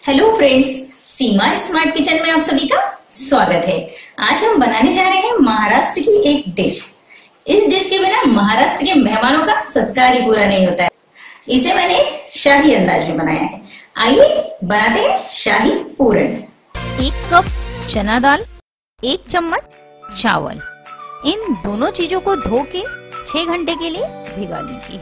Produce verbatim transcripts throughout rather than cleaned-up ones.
Hello friends, Seema smart kitchen में आप सभी का स्वागत है। आज हम बनाने जा रहे हैं महाराष्ट्र की एक डिश। इस डिश के बिना महाराष्ट्र के मेहमानों का सत्कार ही पूरा नहीं होता है। इसे मैंने एक शाही अंदाज में बनाया है। आइए बनाते हैं शाही पूरण। एक कप चना दाल, एक चम्मच चावल, इन दोनों चीजों को धो के छह घंटे के लिए भिगा लीजिए।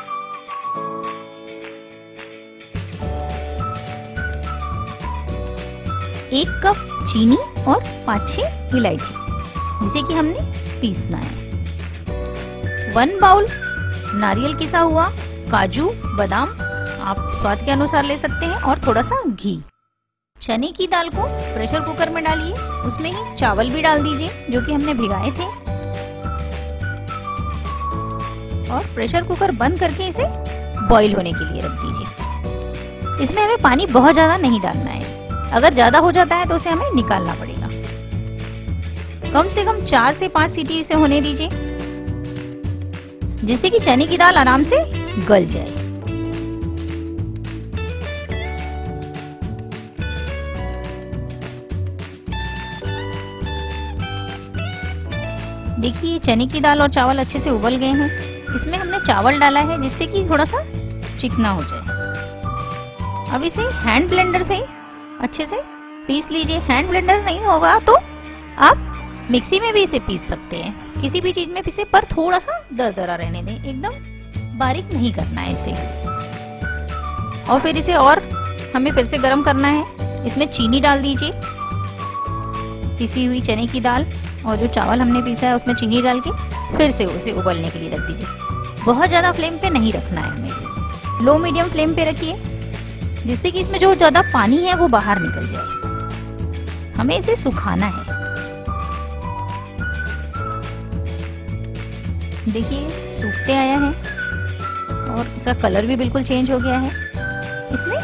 एक कप चीनी और पाँच छह इलायची जिसे कि हमने पीसना है। वन बाउल नारियल किसा हुआ, काजू बादाम आप स्वाद के अनुसार ले सकते हैं और थोड़ा सा घी। चने की दाल को प्रेशर कुकर में डालिए, उसमें ही चावल भी डाल दीजिए जो कि हमने भिगाए थे और प्रेशर कुकर बंद करके इसे बॉईल होने के लिए रख दीजिए। इसमें हमें पानी बहुत ज्यादा नहीं डालना है, अगर ज्यादा हो जाता है तो उसे हमें निकालना पड़ेगा। कम से कम चार से पांच सीटी इसे होने दीजिए जिससे कि चने की दाल आराम से गल जाए। देखिए चने की दाल और चावल अच्छे से उबल गए हैं। इसमें हमने चावल डाला है जिससे कि थोड़ा सा चिकना हो जाए। अब इसे हैंड ब्लेंडर से अच्छे से पीस लीजिए। हैंड ब्लेंडर नहीं होगा तो आप मिक्सी में भी इसे पीस सकते हैं, किसी भी चीज में पीसे, पर थोड़ा सा दरदरा रहने दें, एकदम बारीक नहीं करना है इसे। और फिर इसे और हमें फिर से गर्म करना है। इसमें चीनी डाल दीजिए, पिसी हुई चने की दाल और जो चावल हमने पीसा है उसमें चीनी डाल के फिर से उसे उबलने के लिए रख दीजिए। बहुत ज्यादा फ्लेम पे नहीं रखना है हमें, लो मीडियम फ्लेम पे रखिए जिससे कि इसमें जो ज्यादा पानी है वो बाहर निकल जाए। हमें इसे सुखाना है। देखिए सूखते आया है और इसका कलर भी बिल्कुल चेंज हो गया है। इसमें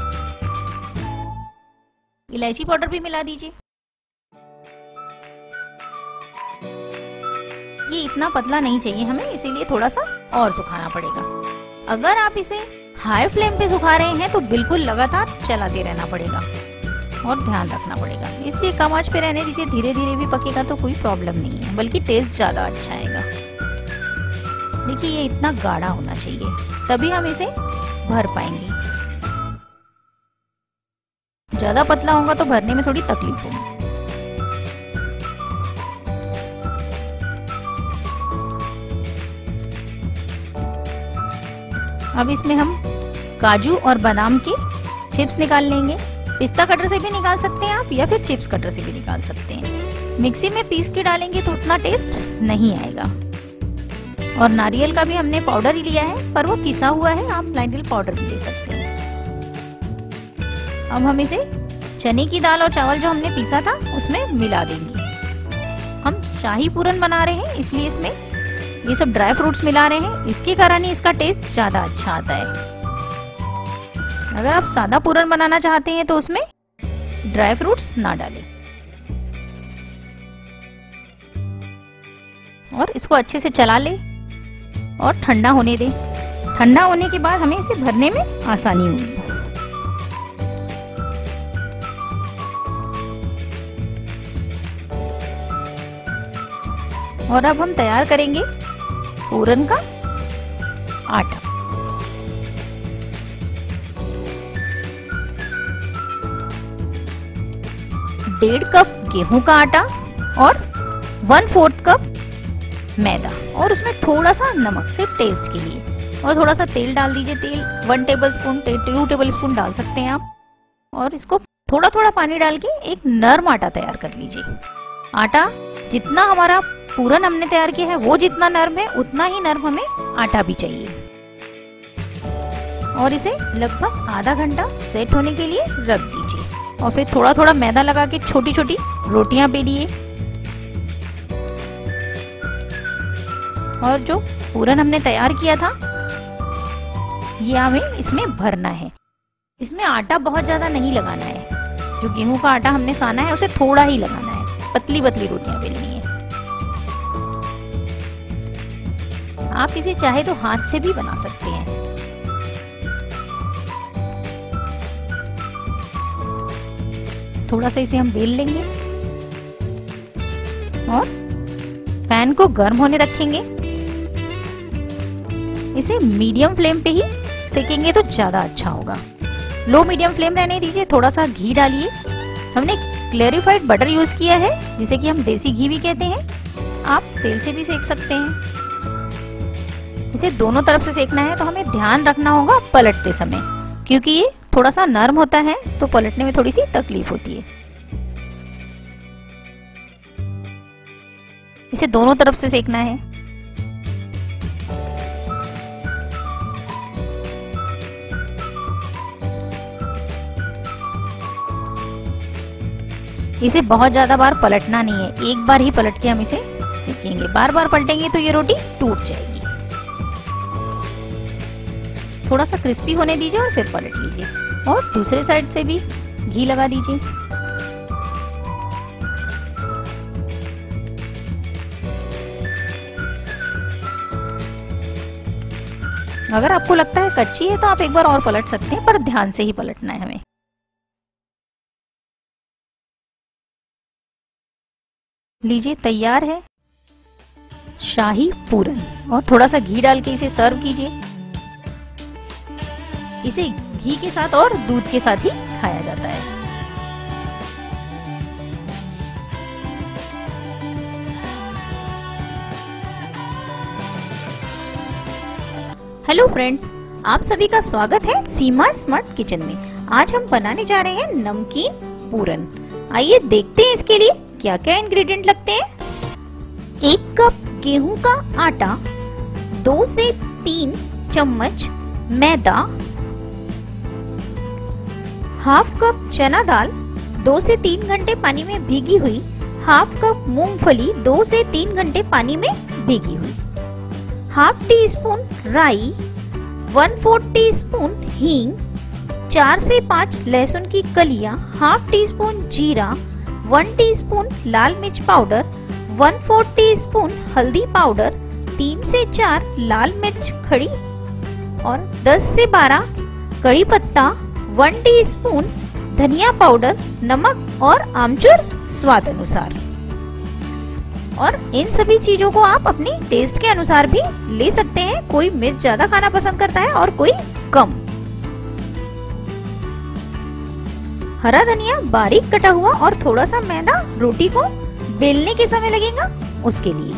इलायची पाउडर भी मिला दीजिए। ये इतना पतला नहीं चाहिए हमें, इसीलिए थोड़ा सा और सुखाना पड़ेगा। अगर आप इसे हाई फ्लेम पे सुखा रहे हैं तो बिल्कुल लगातार चलाते रहना पड़ेगा और ध्यान रखना पड़ेगा। इसलिए कम आंच पे रहने दीजिए, धीरे धीरे भी पकेगा तो कोई प्रॉब्लम नहीं है, बल्कि टेस्ट ज्यादा अच्छा आएगा। देखिए ये इतना गाढ़ा होना चाहिए, तभी हम इसे भर पाएंगे। ज्यादा पतला होगा तो भरने में थोड़ी तकलीफ होगी। अब इसमें हम काजू और बादाम के चिप्स निकाल लेंगे। पिस्ता कटर से भी निकाल सकते हैं आप, या फिर चिप्स कटर से भी निकाल सकते हैं। मिक्सी में पीस के डालेंगे तो उतना टेस्ट नहीं आएगा। और नारियल का भी हमने पाउडर ही लिया है, पर वो किसा हुआ है, आप नारियल पाउडर भी ले सकते हैं। अब हम इसे चने की दाल और चावल जो हमने पीसा था उसमें मिला देंगे। हम शाही पूरन बना रहे हैं इसलिए इसमें ये सब ड्राई फ्रूट्स मिला रहे हैं, इसके कारण ही इसका टेस्ट ज्यादा अच्छा आता है। अगर आप सादा पूरन बनाना चाहते हैं तो उसमें ड्राई फ्रूट्स ना डालें। और इसको अच्छे से चला ले और ठंडा होने दें। ठंडा होने के बाद हमें इसे भरने में आसानी होगी। और अब हम तैयार करेंगे पूरन का आटा। डेढ़ कप गेहूं का आटा और वन फोर्थ कप मैदा, और उसमें थोड़ा सा नमक से टेस्ट के लिए, और थोड़ा सा तेल डाल दीजिए। तेल one tablespoon two tablespoon डाल सकते हैं आप। और इसको थोड़ा थोड़ा पानी डाल के एक नरम आटा तैयार कर लीजिए। आटा जितना हमारा पूरन हमने तैयार किया है वो जितना नरम है उतना ही नरम हमें आटा भी चाहिए। और इसे लगभग आधा घंटा सेट होने के लिए रख दीजिए। और फिर थोड़ा थोड़ा मैदा लगा के छोटी छोटी रोटियां बेलिए। और जो पूरन हमने तैयार किया था ये हमें इसमें भरना है। इसमें आटा बहुत ज्यादा नहीं लगाना है, जो गेहूं का आटा हमने साना है उसे थोड़ा ही लगाना है। पतली पतली रोटियां बेलनी है। आप इसे चाहे तो हाथ से भी बना सकते हैं। थोड़ा सा इसे हम बेल लेंगे और पैन को गर्म होने रखेंगे। इसे मीडियम फ्लेम पे ही सेकेंगे तो ज्यादा अच्छा होगा। लो मीडियम फ्लेम रहने दीजिए। थोड़ा सा घी डालिए। हमने क्लेरिफाइड बटर यूज किया है, जिसे कि हम देसी घी भी कहते हैं। आप तेल से भी सेक सकते हैं। इसे दोनों तरफ से सेकना है, तो हमें ध्यान रखना होगा पलटते समय, क्योंकि ये थोड़ा सा नरम होता है तो पलटने में थोड़ी सी तकलीफ होती है। इसे दोनों तरफ से सेकना है। इसे बहुत ज्यादा बार पलटना नहीं है, एक बार ही पलट के हम इसे सेकेंगे। बार बार पलटेंगे तो ये रोटी टूट जाएगी। थोड़ा सा क्रिस्पी होने दीजिए और फिर पलट लीजिए और दूसरे साइड से भी घी लगा दीजिए। अगर आपको लगता है कच्ची है तो आप एक बार और पलट सकते हैं, पर ध्यान से ही पलटना है हमें। लीजिए, तैयार है शाही पूरन। और थोड़ा सा घी डाल के इसे सर्व कीजिए। इसे घी के साथ और दूध के साथ ही खाया जाता है। हेलो फ्रेंड्स, आप सभी का स्वागत है सीमा स्मार्ट किचन में। आज हम बनाने जा रहे हैं नमकीन पूरन। आइए देखते हैं इसके लिए क्या क्या इंग्रेडिएंट लगते हैं। एक कप गेहूं का आटा, दो से तीन चम्मच मैदा, हाफ कप चना दाल दो से तीन घंटे पानी में भीगी हुई, हाफ कप मूंगफली दो से तीन घंटे पानी में भीगी हुई, हाफ टी स्पून राई, वन फोर्थ टी स्पून हींग, चार से पाँच लहसुन की कलियां, हाफ टी स्पून जीरा, वन टीस्पून लाल मिर्च powder, one fourth teaspoon हल्दी पाउडर, तीन से चार लाल मिर्च खड़ी और दस से बारह कड़ी पत्ता, वन टीस्पून धनिया पाउडर, नमक और आमचूर स्वाद अनुसार। और इन सभी चीजों को आप अपनी टेस्ट के अनुसार भी ले सकते हैं। कोई मिर्च ज्यादा खाना पसंद करता है और कोई कम। हरा धनिया बारीक कटा हुआ और थोड़ा सा मैदा रोटी को बेलने के समय लगेगा उसके लिए।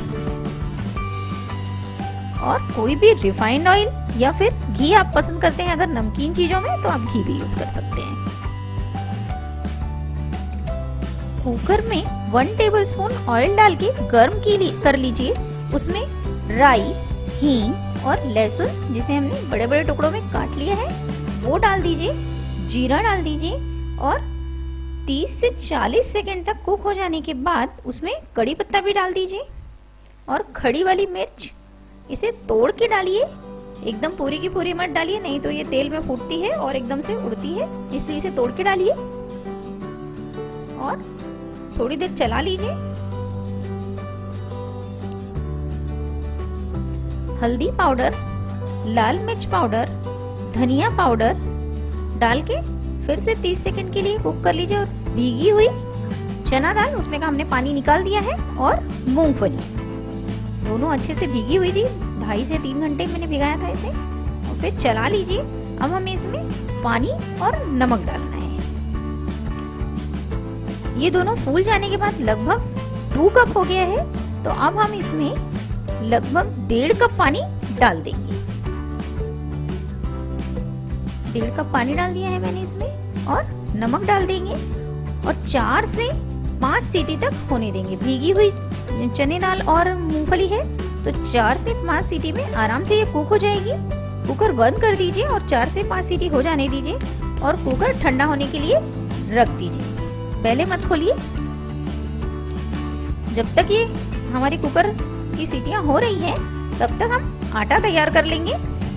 और कोई भी रिफाइंड ऑयल या फिर घी आप पसंद करते हैं अगर नमकीन चीजों में, तो आप घी भी यूज कर सकते हैं। कुकर में वन टेबलस्पून ऑयल डाल के गर्म कर लीजिए। उसमें राई, हींग और लहसुन, जिसे हमने बड़े बड़े टुकड़ों में काट लिया है, वो डाल दीजिए। जीरा डाल दीजिए और तीस से चालीस सेकंड तक कुक हो जाने के बाद उसमें कड़ी पत्ता भी डाल दीजिए और खड़ी वाली मिर्च, इसे तोड़ के डालिए। एकदम पूरी की पूरी मत डालिए, नहीं तो ये तेल में फूटती है और एकदम से उड़ती है, इसलिए इसे तोड़ के डालिए और थोड़ी देर चला लीजिए। हल्दी पाउडर, लाल मिर्च पाउडर, धनिया पाउडर डाल के फिर से तीस सेकंड के लिए कुक कर लीजिए। और भीगी हुई चना दाल, उसमें का हमने पानी निकाल दिया है, और मूंगफली दोनों अच्छे से भीगी हुई थी। ढाई से तीन घंटे मैंने भिगाया था इसे, और फिर चला लीजिए। अब हमें इसमें पानी और नमक डालना है। ये दोनों फूल जाने के बाद लगभग टू कप हो गया है, तो अब हम इसमें लगभग डेढ़ कप पानी डाल देंगे। डेढ़ कप पानी डाल दिया है मैंने इसमें, और नमक डाल देंगे और चार से पाँच सीटी तक होने देंगे। भीगी हुई चने दाल और मूंगफली है, तो चार से पाँच सीटी में आराम से ये कुक हो जाएगी। कुकर बंद कर दीजिए और चार से पाँच सीटी हो जाने दीजिए, और कुकर ठंडा होने के लिए रख दीजिए। पहले मत खोलिए। जब तक ये हमारी कुकर की सीटियां हो रही हैं, तब तक हम आटा तैयार कर लेंगे।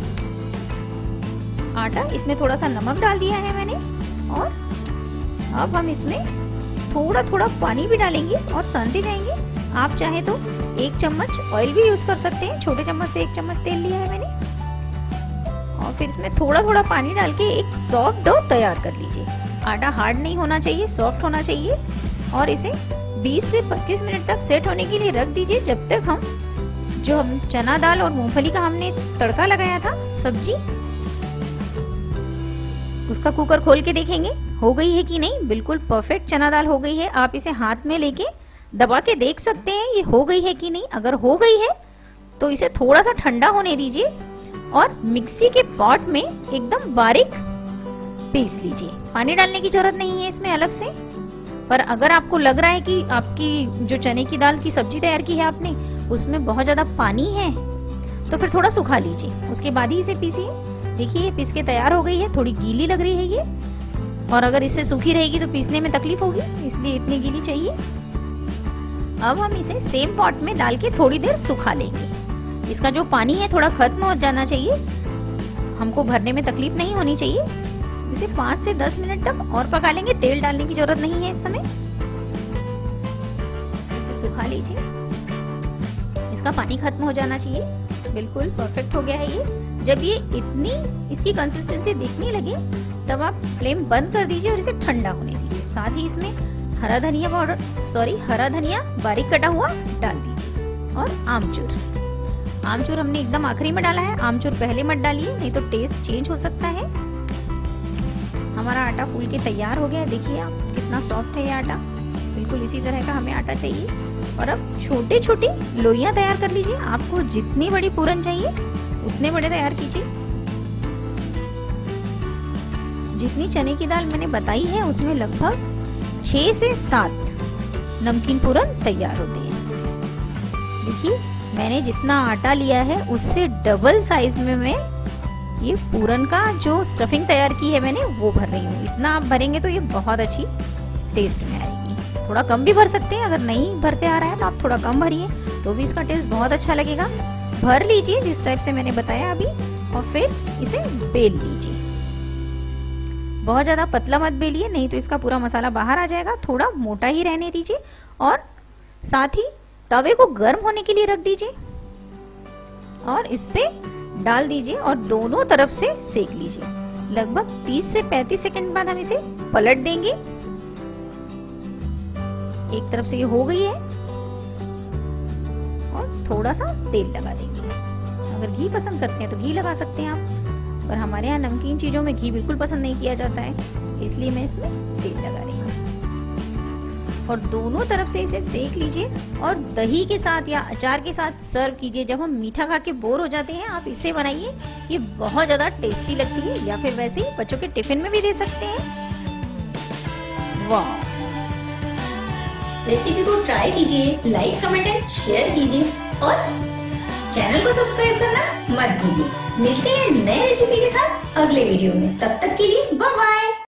आटा, इसमें थोड़ा सा नमक डाल दिया है मैंने, और अब हम इसमें थोड़ा थोड़ा पानी भी डालेंगे और सानते जाएंगे। आप चाहे तो एक चम्मच ऑयल भी यूज कर सकते हैं, छोटे चम्मच से एक चम्मच तेल लिया है मैंने। और फिर इसमें थोड़ा थोड़ा पानी डाल के एक सॉफ्ट डो तैयार कर लीजिए। आटा हार्ड नहीं होना चाहिए, सॉफ्ट होना चाहिए। और इसे बीस से पच्चीस मिनट तक सेट होने के लिए रख दीजिए, जब तक हम जो हम चना दाल और मूंगफली का हमने तड़का लगाया था सब्जी, उसका कुकर खोल के देखेंगे हो गई है कि नहीं। बिल्कुल परफेक्ट चना दाल हो गई है। आप इसे हाथ में लेके दबा के देख सकते हैं ये हो गई है कि नहीं। अगर हो गई है तो इसे थोड़ा सा ठंडा होने दीजिए और मिक्सी के पॉट में एकदम बारीक पीस लीजिए। पानी डालने की जरूरत नहीं है इसमें अलग से। पर अगर आपको लग रहा है कि आपकी जो चने की दाल की सब्जी तैयार की है आपने, उसमें बहुत ज्यादा पानी है, तो फिर थोड़ा सुखा लीजिए, उसके बाद ही इसे पीसिए। देखिए ये पीस के तैयार हो गई है। थोड़ी गीली लग रही है ये, और अगर इससे सूखी रहेगी तो पीसने में तकलीफ होगी, इसलिए इतनी गीली चाहिए। अब हम इसे सेम पॉट में डाल के थोड़ी देर सुखा लेंगे। इसका जो पानी है थोड़ा खत्म हो जाना चाहिए, हमको भरने में तकलीफ नहीं होनी चाहिए। इसे पाँच से दस मिनट तक और पका लेंगे। तेल डालने की जरूरत नहीं है इस समय। इसे सुखा लीजिए, इसका पानी खत्म हो जाना चाहिए। बिल्कुल परफेक्ट हो गया है ये। जब ये इतनी इसकी कंसिस्टेंसी दिखने लगे तब आप फ्लेम बंद कर दीजिए और इसे ठंडा होने दीजिए। साथ ही इसमें हरा धनिया पाउडर सॉरी हरा धनिया बारीक कटा हुआ डाल दीजिए और आमचूर। आमचूर हमने एकदम आखिरी में डाला है, आमचूर पहले मत डालिए, नहीं तो टेस्ट चेंज हो सकता है। हमारा आटा फूल के तैयार हो गया है। देखिए आप कितना सॉफ्ट है ये आटा। बिल्कुल इसी तरह का हमें आटा चाहिए। और अब छोटे छोटे लोइयां तैयार कर लीजिए। आपको जितनी बड़ी पूरन चाहिए उतने बड़े तैयार कीजिए। जितनी चने की दाल मैंने बताई है उसमें लगभग छह से सात नमकीन पूरन तैयार होते हैं। देखिए मैंने जितना आटा लिया है उससे डबल साइज में मैं ये पूरन का जो स्टफिंग तैयार की है मैंने वो भर रही हूँ। इतना आप भरेंगे तो ये बहुत अच्छी टेस्ट में आएगी। थोड़ा कम भी भर सकते हैं, अगर नहीं भरते आ रहा है तो आप थोड़ा कम भरिए तो भी इसका टेस्ट बहुत अच्छा लगेगा। भर लीजिए जिस टाइप से मैंने बताया अभी, और फिर इसे बेल लीजिए। बहुत ज्यादा पतला मत बेलिए, नहीं तो इसका पूरा मसाला बाहर आ जाएगा। थोड़ा मोटा ही रहने दीजिए और साथ ही तवे को गर्म होने के लिए रख दीजिए और इस पे डाल दीजिए और दोनों तरफ से सेक लीजिए। लगभग तीस से पैंतीस सेकंड बाद हम इसे पलट देंगे। एक तरफ से ये हो गई है और थोड़ा सा तेल लगा देंगे। अगर घी पसंद करते हैं तो घी लगा सकते हैं आप, पर हमारे यहाँ नमकीन चीजों में घी बिल्कुल पसंद नहीं किया जाता है, इसलिए मैं इसमें तेल लगा रही हूँ। और दोनों तरफ से इसे सेक लीजिए और दही के साथ या अचार के साथ सर्व कीजिए। जब हम मीठा खा के बोर हो जाते हैं आप इसे बनाइए, ये बहुत ज्यादा टेस्टी लगती है। या फिर वैसे ही बच्चों के टिफिन में भी दे सकते हैं। वाह! रेसिपी को ट्राई कीजिए, लाइक कमेंट एंड शेयर कीजिए और चैनल को सब्सक्राइब करना मत भूलिए। मिलते हैं नए रेसिपी के साथ अगले वीडियो में। तब तक के लिए बाय बाय।